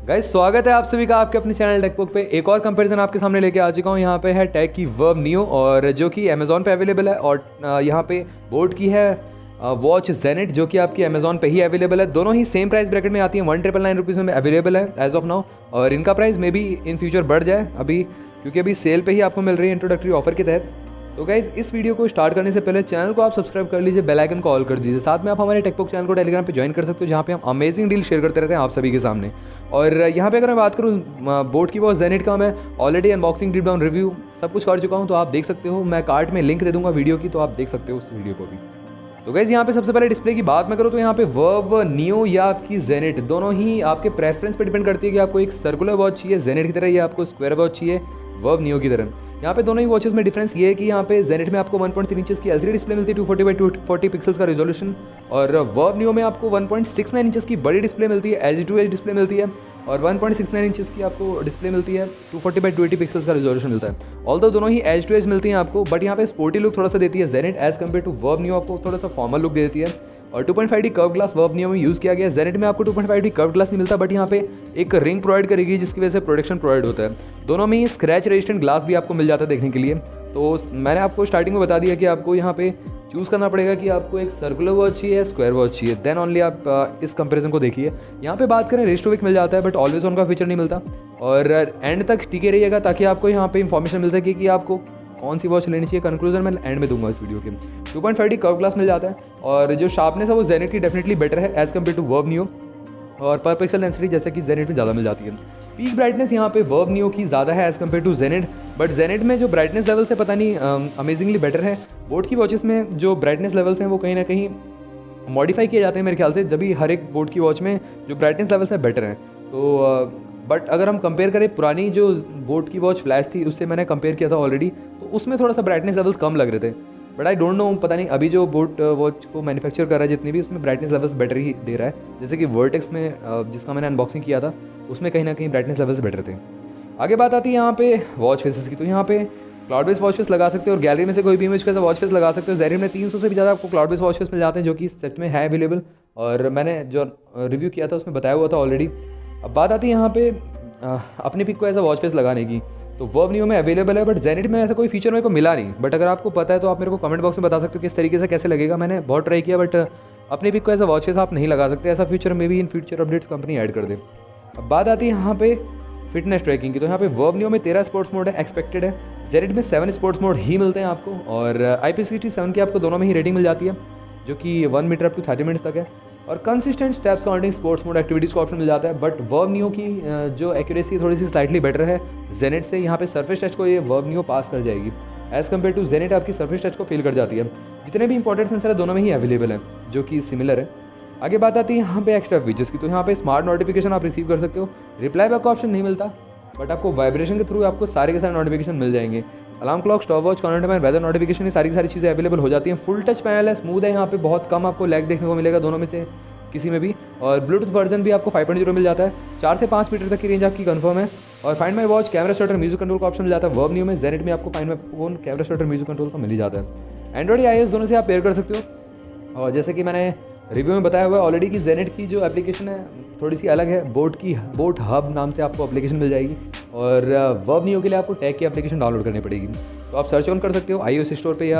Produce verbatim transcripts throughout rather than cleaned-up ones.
Guys स्वागत है आप सभी का आपके अपने चैनल टेकबुक पे। एक और कंपैरिजन आपके सामने लेके आ चुका हूँ। यहाँ पे है टैग की वर्ब नियो और जो कि अमेजोन पे अवेलेबल है, और यहाँ पे बोट की है वॉच जेनेट जो कि आपकी अमेजोन पे ही अवेलेबल है। दोनों ही सेम प्राइस ब्रैकेट में आती है, वन ट्रिपल नाइन रुपीज़ में अवेलेबल है एज ऑफ नाउ, और इनका price may be in future बढ़ जाए अभी, क्योंकि अभी सेल पे ही आपको मिल रही है इंट्रोडक्टरी ऑफर के तहत। तो गाइज इस वीडियो को स्टार्ट करने से पहले चैनल को आप सब्सक्राइब कर लीजिए, बेल आइकन को ऑल कर दीजिए। साथ में आप हमारे टेकबुक चैनल को टेलीग्राम पे ज्वाइन कर सकते हो, जहाँ पे हम अमेजिंग डील शेयर करते रहते हैं आप सभी के सामने। और यहाँ पे अगर मैं बात करूँ बोट की वॉच जेनेट का, मैं already unboxing, deep down review सब कुछ कर चुका हूँ, तो आप देख सकते हो। मैं कार्ड में लिंक दे दूँगा वीडियो की, तो आप देख सकते हो उस वीडियो को भी। तो गाइज यहाँ पे सबसे पहले डिस्प्ले की बात मैं करूँ तो यहाँ पे वर्ब नियो या आपकी जेनेट दोनों ही आपके प्रेफरेंस पे डिपेंड करती है कि आपको एक सर्कुलर वॉच चाहिए जेनेट की तरह या आपको स्क्वायर वॉच चाहिए वर्ब नियो की तरह। यहाँ पे दोनों ही वॉचेस में डिफरेंस ये है कि यहाँ पे जेनेट में आपको वन पॉइंट थ्री इंचेस की एलसीडी डिस्प्ले मिलती है, two forty by two forty pixels का रिजोल्यूशन, और वर्ब नियो में आपको one point six nine inches की बड़ी डिस्प्ले मिलती है, एच टू एच डिस्प्ले मिलती है, और one point six nine inches की आपको डिस्प्ले मिलती है, two forty by two eighty pixels का रिजोल्यूशन मिलता है। ऑल्दो दोनों ही एच टू एच मिलती हैं आपको, बट यहाँ पे स्पोर्टी लुक थोड़ा सा देती है Genet as compare to Verb Neo, आपको थोड़ा सा फॉर्मल लुक देती है। और two point five D curve glass Verb Neo में यूज़ किया गया है। जेनेट में आपको two point five D curve glass नहीं मिलता, बट यहाँ पे एक रिंग प्रोवाइड करेगी जिसकी वजह से प्रोटेक्शन प्रोवाइड होता है। दोनों में ही स्क्रैच रेजिस्टेंट ग्लास भी आपको मिल जाता है देखने के लिए। तो मैंने आपको स्टार्टिंग में बता दिया कि आपको यहाँ पे चूज़ करना पड़ेगा कि आपको एक सर्कुलर वॉच चाहिए या स्क्वायर वॉच चाहिए, देन ओनली आप इस कंपैरिजन को देखिए। यहाँ पे बात करें रेस्ट टू विक मिल जाता है, बट ऑलवेज ऑन का फीचर नहीं मिलता। और एंड तक टिके रहिएगा ताकि आपको यहाँ पे इन्फॉर्मेशन मिल सके कि आपको कौन सी वॉच लेनी चाहिए। कंक्लूजन मैं एंड में दूंगा इस वीडियो के। Two point five D curve glass मिल जाता है, और जो शार्पनेस है वो जेनेट की डेफिनेटली बेटर है as compare to Verb Neo, और पर पिक्सल डेंसिटी जैसे कि जेनेट में ज़्यादा मिल जाती है। पीक ब्राइटनेस यहाँ पे वर्ब नियो की ज़्यादा है as compare to Genet, but Genet में जो ब्राइटनेस लेवल्स है पता नहीं अमेजिंगली बेटर है। बोट की वॉचेस में जो ब्राइटनेस लेवल्स हैं वो कहीं ना कहीं मॉडिफाई किए जाते हैं मेरे ख्याल से, जब भी हर एक बोट की वॉच में जो ब्राइटनेस लेवल्स है बेटर हैं। तो बट अगर हम कंपेयर करें पुरानी जो बोट की वॉच फ्लैश थी उससे मैंने कंपेयर किया था ऑलरेडी, तो उसमें थोड़ा सा ब्राइटनेस लेवल्स कम लग रहे थे। बट आई डोंट नो, पता नहीं अभी जो बोट वॉच को मैन्युफैक्चर कर रहा है जितनी भी, उसमें ब्राइटनेस लेवल्स बेटर ही दे रहा है। जैसे कि वर्टेक्स में जिसका मैंने अनबॉक्सिंग किया था उसमें कहीं ना कहीं ब्राइटनेस लेवल्स बेटर थे। आगे बात आती है यहाँ पे वॉच फेसेस की। तो यहाँ पे क्लाउड बेस वॉच फेस लगा सकते हो और गैलरी में से कोई भी इमेज का वॉच फेस लगा सकते हो। जेरिन में तीन सौ से भी ज़्यादा आपको क्लाउड बेस वॉच फेस मिल जाते हैं जो कि सेट में है अवेलेबल, और मैंने जो रिव्यू किया था उसमें बताया हुआ था ऑलरेडी। अब बात आती है यहाँ पे अपनी पिक को ऐसा वॉच फेस लगाने की, तो वर्ब नियो में अवेलेबल है, बट जेनेट में ऐसा कोई फीचर मेरे को मिला नहीं। बट अगर आपको पता है तो आप मेरे को कमेंट बॉक्स में बता सकते हो किस तरीके से कैसे लगेगा। मैंने बहुत ट्राई किया, बट अपनी पिक को ऐसा वॉच फेस आप नहीं लगा सकते। ऐसा फीचर में भी in future updates company add कर दे। अब बात आती है यहाँ पे फिटनेस ट्रैकिंग की। तो यहाँ पे वर्ब नियो में तेरह स्पोर्ट्स मोड है एक्सपेक्टेड है, जेनेट में सेवन स्पोर्ट्स मोड ही मिलते हैं आपको, और आई पी सिक्सटी सेवन की आपको दोनों में ही रेटिंग मिल जाती है जो कि one metre up to thirty minutes तक है, और consistent steps counting sports mode activities का ऑप्शन मिल जाता है। बट वर्ब नियो की जो एक्यूरेसी थोड़ी सी स्लाइटली बेटर है जेनेट से। यहाँ पे सरफेस टच को ये वर्ब नियो पास कर जाएगी एज कम्पेयर टू जेनेट आपकी सरफेस टच को फील कर जाती है। जितने भी इंपॉर्टेंट सेंसर है दोनों में ही अवेलेबल है जो कि सिमिलर है। आगे बात आती है यहाँ पे एक्स्ट्रा फीचर्स की। तो यहाँ पे स्मार्ट नोटिफिकेशन आप रिसीव कर सकते हो। रिप्लाई बैक का ऑप्शन नहीं मिलता, बट आपको वाइब्रेशन के थ्रू आपको सारे के सारे नोटिफिकेशन मिल जाएंगे। Alarm clock, stop watch, content man, weather notification, ये सारी की सारी चीज़ें अवेलेबल हो जाती हैं। फुल टच पैनल है, स्मूथ है, यहाँ पे बहुत कम आपको लैग देखने को मिलेगा दोनों में से किसी में भी। और ब्लूटूथ वर्जन भी आपको फाइव पॉइंट ज़ीरो मिल जाता है। चार से पाँच मीटर तक की रेंज आपकी कंफर्म है। और find my watch, camera starter, music control का ऑप्शन मिल जाता है वर्ब नियो में। जेनेट में आपको find my phone, camera starter, music control का मिल ही जाता है। एंड्रॉइड या आईओएस दोनों से आप पेयर कर सकते हो। और जैसे कि मैंने रिव्यू में बताया हुआ है ऑलरेडी कि जेनेट की जो एप्लीकेशन है थोड़ी सी अलग है। बोट की बोट हब नाम से आपको एप्लीकेशन मिल जाएगी, और वर्ब नियो के लिए आपको टैग की एप्लीकेशन डाउनलोड करनी पड़ेगी। तो आप सर्च ऑन कर सकते हो आईओएस स्टोर पे या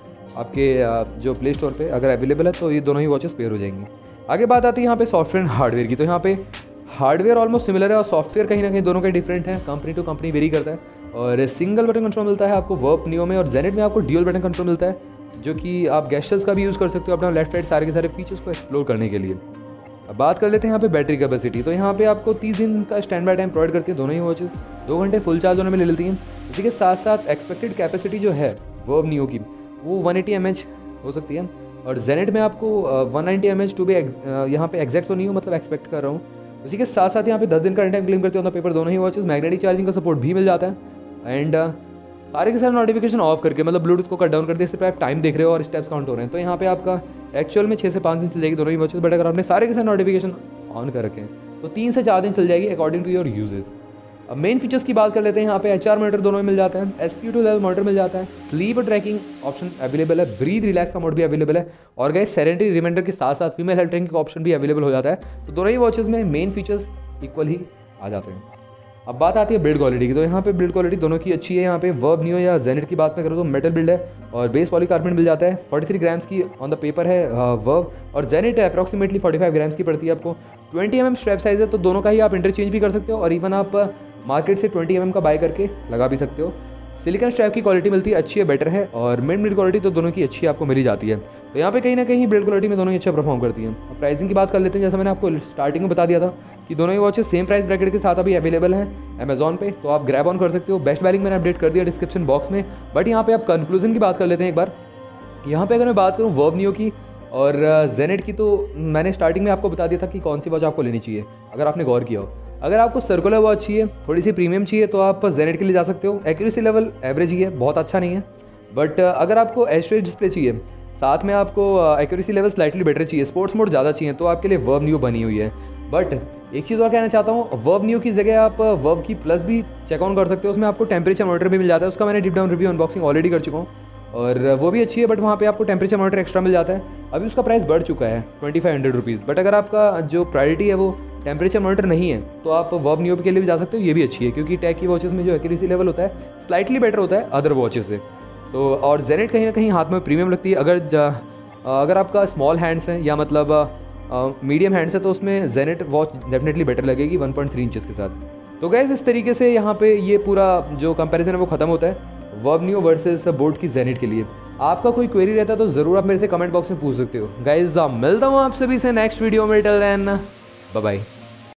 आपके जो प्ले स्टोर पे अगर अवेलेबल है, तो ये दोनों ही वॉचेस पेयर हो जाएंगी। आगे बात आती है यहाँ पे सॉफ्टवेयर एंड हार्डवेयर की। तो यहाँ पे हार्डवेयर ऑलमोस्ट सिमिलर है और सॉफ्टवेयर कहीं ना कहीं दोनों के डिफरेंट है, कंपनी टू कंपनी वेरी करता है। और सिंगल बटन कंट्रोल मिलता है आपको वर्ब नियो में, और जेनेट में आपको ड्यूअल बटन कंट्रोल मिलता है जो कि आप गेस्चर्स का भी यूज़ कर सकते हो अपना लेफ्ट राइट सारे के सारे फीचर्स को एक्सप्लोर करने के लिए। अब बात कर लेते हैं यहाँ पे बैटरी कैपेसिटी। तो यहाँ पे आपको तीस दिन का स्टैंड बाय टाइम प्रोवाइड करती है दोनों ही वॉचेस, दो घंटे फुल चार्ज होने में ले लेती हैं। इसी के साथ साथ एक्सपेक्टेड कैपेसिटी जो है वर्ब नियो की वो वन एटी एम एच हो सकती है, और जेनेट में आपको वन नाइन्टी एम एच टू भी यहाँ पे एग्जैक्ट तो नहीं हो, मतलब एक्सपेक्ट कर रहा हूँ। इसी के साथ साथ यहाँ पे दस दिन का टाइम क्लेम करते हो पेपर दोनों ही वॉचेस। मैग्नेटिक चार्जिंग का सपोर्ट भी मिल जाता है। एंड सारे के सारे नोटिफिकेशन ऑफ करके, मतलब ब्लूटूथ को कट डाउन कर दिया, इससे आप टाइम देख रहे हो और स्टेप्स काउंट हो रहे हैं, तो यहाँ पे आपका एक्चुअल में छः से पाँच दिन चल जाएगी दोनों ही वॉचेस। बट अगर आपने सारे के सारे नोटिफिकेशन ऑन कर रखे हैं तो तीन से चार दिन चल जाएगी अकॉर्डिंग टू योर यूजेस। अब मेन फीचर्स की बात कर लेते हैं। यहाँ पे एच आर मॉनिटर दोनों में मिल जाता है, S Q two level monitor मिल जाता है, स्लीप ट्रैकिंग ऑप्शन अवेलेबल है, ब्रीथ रिलैक्स का मोड भी अवेलेबल है, और गाइस सेरेनिटी रिमाइंडर के साथ साथ फीमेल हेल्थ ट्रैकिंग का ऑप्शन भी अवेलेबल हो जाता है। तो दोनों ही वॉचेस में मेन फीचर्स इक्वल ही आ जाते हैं। अब बात आती है बिल्ड क्वालिटी की, तो यहाँ पे बिल्ड क्वालिटी दोनों की अच्छी है। यहाँ पे वर्ब नियो या जेनेट की बात में करूँ तो मेटल बिल्ड है और बेस पॉलीकार्बोनेट मिल जाता है। तैंतालीस ग्राम्स की ऑन द पेपर है वर्ब, और जेनेट है अप्रॉक्सीमेटली पैंतालीस ग्राम्स की पड़ती है आपको। बीस एम एम स्ट्रैप साइज़ है, तो दोनों का ही आप इंटरचेंज भी कर सकते हो और इवन आप मार्केट से बीस एम एम का बाय करके लगा भी सकते हो। सिलिकॉन स्ट्रैप की क्वालिटी मिलती है, अच्छी है, बेटर है, और मिड मिड क्वालिटी तो दोनों की अच्छी आपको मिली जाती है। तो यहाँ पे कहीं ना कहीं बिल्ड क्वालिटी में दोनों ही अच्छा परफॉर्म करती हैं। अब प्राइसिंग की बात कर लेते हैं। जैसा मैंने आपको स्टार्टिंग में बता दिया था कि दोनों ही वॉचेस सेम प्राइस ब्रैकेट के साथ अभी अवेलेबल है अमेजॉन पे, तो आप ग्रैब ऑन कर सकते हो। बेस्ट बाइंग मैंने अपडेट कर दिया डिस्क्रिप्शन बॉक्स में। बट यहाँ पे आप कंक्लूजन की बात कर लेते हैं एक बार। यहाँ पे अगर मैं बात करूँ वर्ब नियो की और जेनेट की, तो मैंने स्टार्टिंग में आपको बता दिया था कि कौन सी वॉच आपको लेनी चाहिए, अगर आपने गौर किया हो। अगर आपको सर्कुलर वॉच चाहिए, थोड़ी सी प्रीमियम चाहिए, तो आप जेनेट के लिए जा सकते हो। एक्यूरेसी लेवल एवरेज ही है, बहुत अच्छा नहीं है। बट अगर आपको एच डिस्प्ले चाहिए, साथ में आपको एक्यूरेसी लेवल स्लाइटली बेटर चाहिए, स्पोर्ट्स मोड ज़्यादा चाहिए, तो आपके लिए वर्ब नियो बनी हुई है। बट एक चीज़ और कहना चाहता हूँ, वर्ब नियो की जगह आप वर्ब की प्लस भी चेक ऑन कर सकते हो। उसमें आपको टेम्परेचर मॉनिटर भी मिल जाता है, उसका मैंने deep down review unboxing already कर चुका हूँ और वो भी अच्छी है। बट वहाँ पे आपको टेम्परेचर मॉनिटर एक्स्ट्रा मिल जाता है। अभी उसका प्राइस बढ़ चुका है twenty five hundred rupees. But अगर आपका जो प्रायोरिटी है वो टेम्परेचर मॉनिटर नहीं है, तो आप वर्ब नियो के लिए भी जा सकते हो, ये भी अच्छी है, क्योंकि टैग की वॉचेस में जो एक्यूरेसी लेवल होता है स्लाइटली बेटर होता है अदर वॉचेस से। तो और जेनेट कहीं ना कहीं हाथ में प्रीमियम लगती है। अगर अगर आपका स्मॉल हैंड्स हैं या मतलब मीडियम हैंड्स है, तो उसमें जेनेट वॉच डेफिनेटली बेटर लगेगी वन पॉइंट थ्री इंचेस के साथ। तो गाइस इस तरीके से यहाँ पे ये पूरा जो कंपैरिजन है वो खत्म होता है वर्ब नियो वर्सेस बोट की जेनेट के लिए। आपका कोई क्वेरी रहता है तो ज़रूर आप मेरे से कमेंट बॉक्स में पूछ सकते हो। गाइस मिलता हूँ आप सभी से नेक्स्ट वीडियो में। Till then bye bye.